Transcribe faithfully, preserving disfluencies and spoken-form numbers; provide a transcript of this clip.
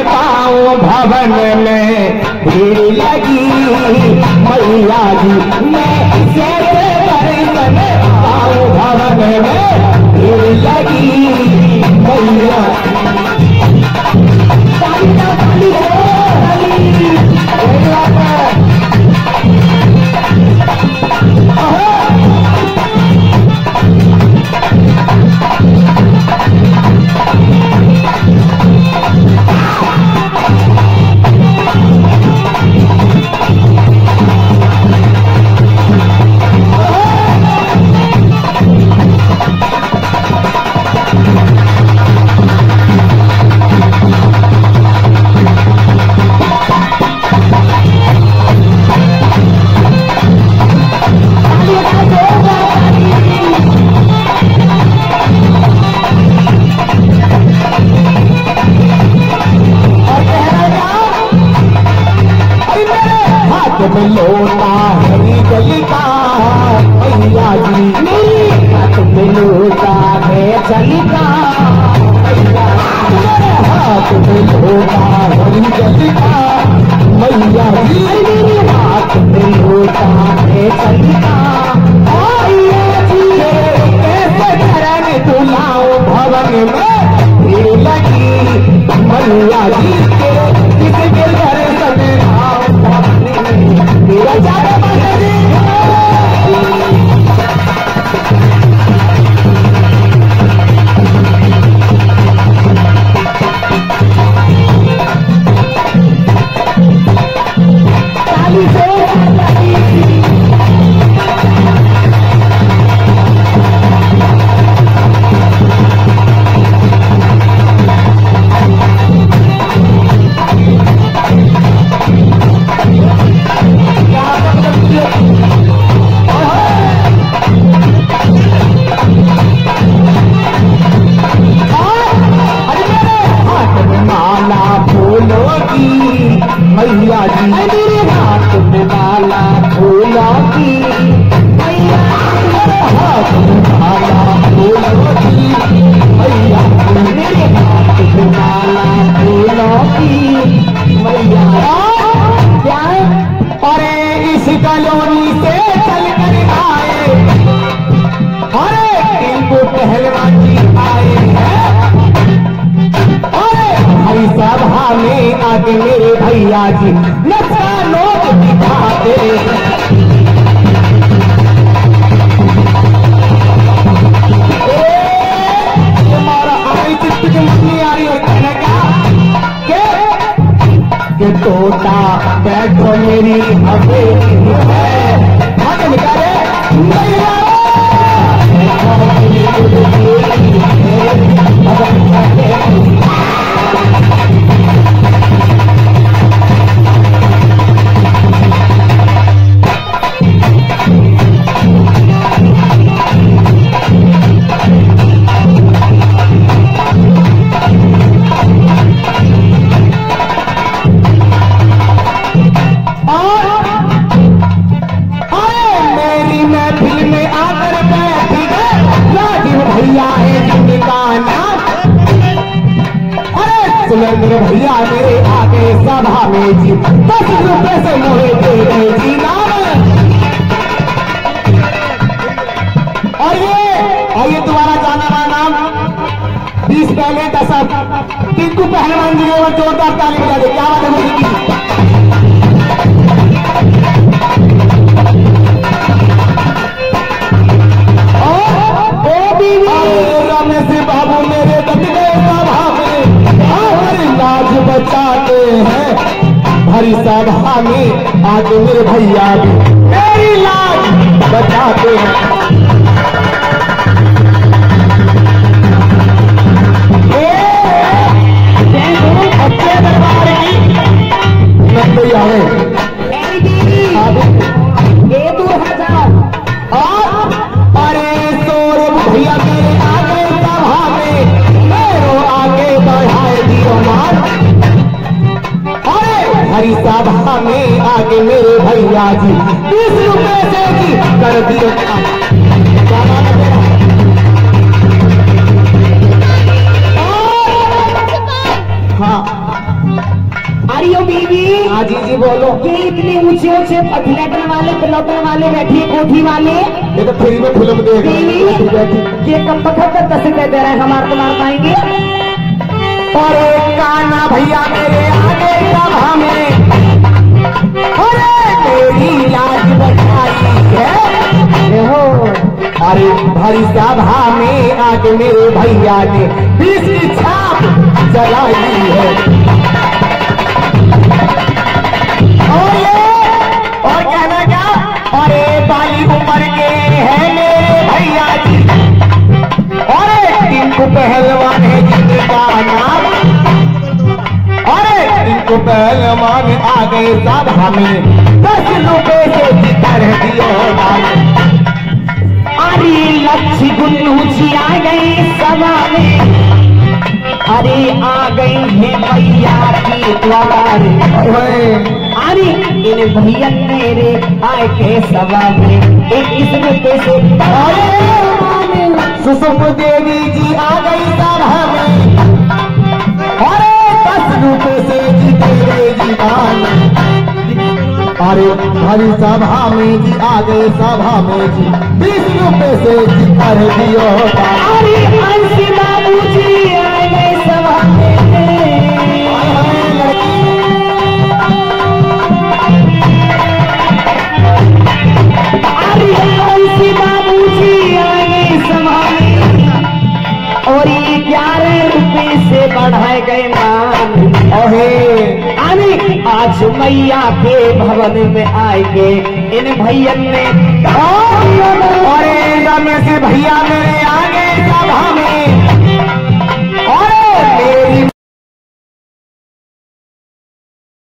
पाँव भवन में भीड़ लगी मैया जी मैं कैसे दर्शन पाँव भवन में भीड़ लगी मैया लोटा हरी जलिका मैया जी हाथ में लोटा है जलिका हाथ में लोटा हरी जलिका मैया जी हाथ में लोटा है जलिका कैसे धरन तुलाओ भवन में भीड़ लगी मैया जी के किसके घर सने मेरा ज्यादा माता जी मैया जी मेरे हाथ में माला फूलों की मैया हाथ में माला फूलों की मैया मेरे हाथ में माला फूलों की मैया क्या अरे इस कॉलोनी से चल कर आए अरे इनको पहलवान जी आए हैं हरी सभा में आगे मेरे भैया जी नक्शा लोग दिखाते तुम्हारा हमारी चिट्ठी की मछली आ रही है कहने का के तोता बैठो मेरी हवेली है हाथ निकाले मेरे भैया मेरे आगे सभा में जी दस रुपए से मोहे दे गए जी नाम और ये और ये तुम्हारा जाना हुआ नाम बीस पहले दशक टिंकू पहलवान जी और जोरदार ताली बजा दे क्या बात है मुझे रमेश बाबू मेरे दट गए सभा में लाज बचाते हैं हरी सभा में आगे मेरे भैया भी मेरी लाज बचाते हैं अच्छे दरबार की नंदी आवे ये दो हजार और अरे सौरभ भैया मेरे आगे सभा में मेरो आगे बढ़ाए दियो मार अरे हरी सभा में आगे मेरे भैया जी बीस रुपए से जी कर दियो हाँ अरे ओ बीबी। हाँ जी जी बोलो। ये इतने ऊंचे ऊंचे पथलेटन वाले पिलौटन वाले बैठी है कोठी वाले। ये तो फ्री में फिल्म देख रही है। ये कब तक दस रुपए दे रहे हैं हमारे तो मार पाएंगे। और काना भैया मेरे आगे सभा में अरे मेरी लाज बचाई है हो। अरे भरी सभा में आगे मेरे भैया ने बीस की छाप जलाई है। और ये और कहना क्या, अरे बाली उम्र के हैं मेरे भैया जी। अरे इनको पहलवान है जिनका नाम, अरे इनको पहलवान आ गए सभा में दस रुपए से जितर दियो। अरे लक्ष्य गुल्लू जी आ गए सभा में। अरे आ गई है भैया की द्वार। अरे इन भैया मेरे आए के सभा में इक्कीस रुपए से। सुसुम देवी जी आ गई सभा में। अरे दस रुपए से जीते जीवान। अरे हरी सभा में जी आ गए सभा में जी बीस रुपए से जीतर दियो। अरे अंशी बाबू जी आ गए सभा में। अरे अंशी बाबू जी आ गए सभा में। और ये ग्यारह रुपए से बढ़ाए गए मान। अरे आज मैया के भवन में आएंगे इन भैया ने। अरे रमेश भैया मेरे आगे सभा में